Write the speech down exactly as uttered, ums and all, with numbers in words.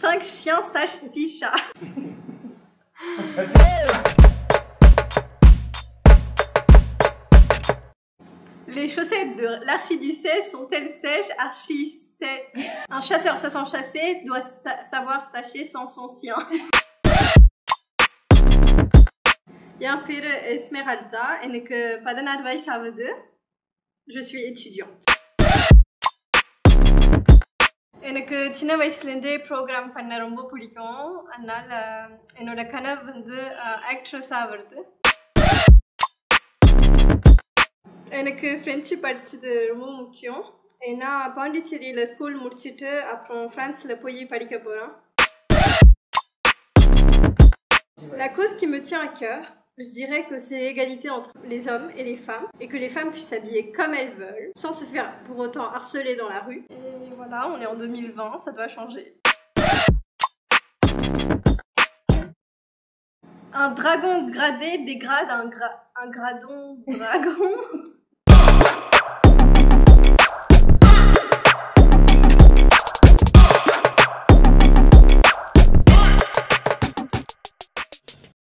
cinq chiens slash six chats. Les chaussettes de l'archiduchesse sont-elles sèches? Archi sèches. Un chasseur se sent chasser doit sa savoir sacher sans son sien. Yan peri Esmeralda, எனக்கு பதினாறு வயசு ஆகுது. Je suis étudiante. எனக்கு சின்ன வயசுலேருந்தே ப்ரோக்ராம் பண்ண ரொம்ப பிடிக்கும். அதனால என்னோட கனவு வந்து ஆக்ட்ரஸ் ஆகிறது. எனக்கு ஃப்ரெஞ்சு படித்தது ரொம்ப முக்கியம். ஏன்னா பாண்டிச்சேரியில் ஸ்கூல் முடிச்சுட்டு அப்புறம் ஃப்ரான்ஸில் போய் படிக்க போகிறேன். La cause qui me tient à cœur, je dirais que c'est l'égalité entre les hommes et les femmes et que les femmes puissent s'habiller comme elles veulent sans se faire pour autant harceler dans la rue. Et voilà, on est en deux mille vingt, ça doit changer. Un dragon gradé dégrade un, gra un gradon dragon.